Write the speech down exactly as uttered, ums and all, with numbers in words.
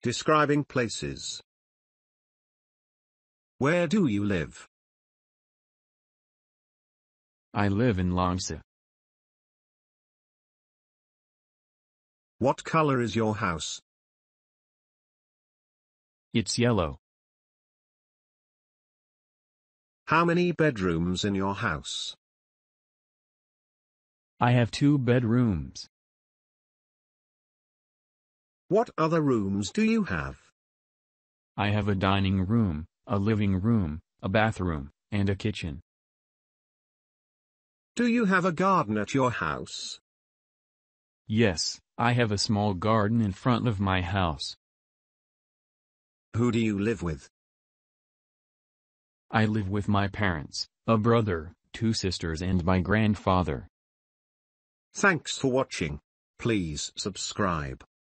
Describing places. Where do you live? I live in Longsa. What color is your house? It's yellow. How many bedrooms in your house? I have two bedrooms. What other rooms do you have? I have a dining room, a living room, a bathroom, and a kitchen. Do you have a garden at your house? Yes, I have a small garden in front of my house. Who do you live with? I live with my parents, a brother, two sisters and my grandfather. Thanks for watching. Please subscribe.